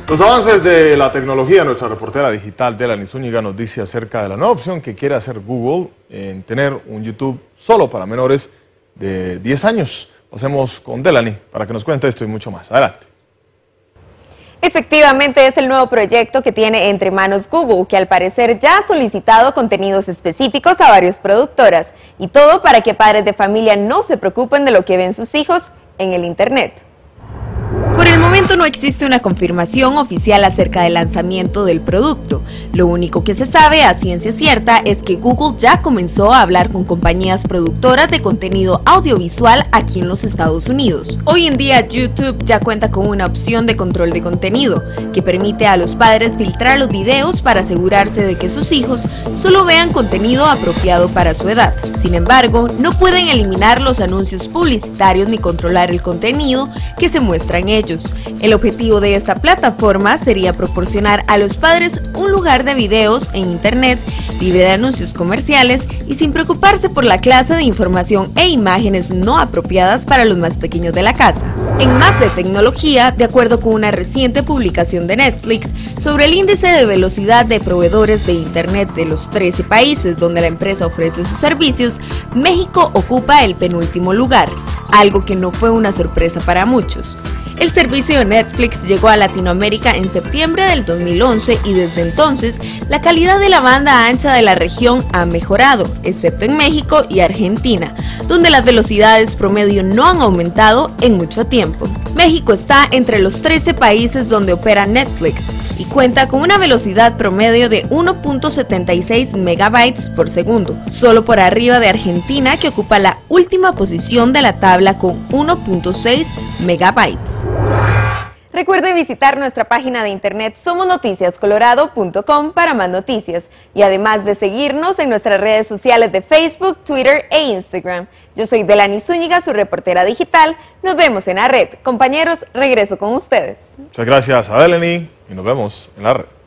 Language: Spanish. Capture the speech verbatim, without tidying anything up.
Los avances de la tecnología, nuestra reportera digital Delany Zúñiga nos dice acerca de la nueva opción que quiere hacer Google en tener un YouTube solo para menores de diez años. Pasemos con Delany para que nos cuente esto y mucho más. Adelante. Efectivamente es el nuevo proyecto que tiene entre manos Google, que al parecer ya ha solicitado contenidos específicos a varias productoras, y todo para que padres de familia no se preocupen de lo que ven sus hijos en el Internet. Por el momento no existe una confirmación oficial acerca del lanzamiento del producto. Lo único que se sabe a ciencia cierta es que Google ya comenzó a hablar con compañías productoras de contenido audiovisual aquí en los Estados Unidos. Hoy en día YouTube ya cuenta con una opción de control de contenido que permite a los padres filtrar los videos para asegurarse de que sus hijos solo vean contenido apropiado para su edad. Sin embargo, no pueden eliminar los anuncios publicitarios ni controlar el contenido que se muestra en ellos. El objetivo de esta plataforma sería proporcionar a los padres un lugar de videos en Internet libre de anuncios comerciales y sin preocuparse por la clase de información e imágenes no apropiadas para los más pequeños de la casa. En más de tecnología, de acuerdo con una reciente publicación de Netflix sobre el índice de velocidad de proveedores de Internet de los trece países donde la empresa ofrece sus servicios, México ocupa el penúltimo lugar, algo que no fue una sorpresa para muchos. El servicio de Netflix llegó a Latinoamérica en septiembre del dos mil once y desde entonces la calidad de la banda ancha de la región ha mejorado, excepto en México y Argentina, donde las velocidades promedio no han aumentado en mucho tiempo. México está entre los trece países donde opera Netflix y cuenta con una velocidad promedio de uno punto setenta y seis megabytes por segundo, solo por arriba de Argentina, que ocupa la última posición de la tabla con uno punto seis megabytes. Recuerde visitar nuestra página de internet somos noticias colorado punto com para más noticias y además de seguirnos en nuestras redes sociales de Facebook, Twitter e Instagram. Yo soy Delany Zúñiga, su reportera digital. Nos vemos en la red. Compañeros, regreso con ustedes. Muchas gracias a Delany y nos vemos en la red.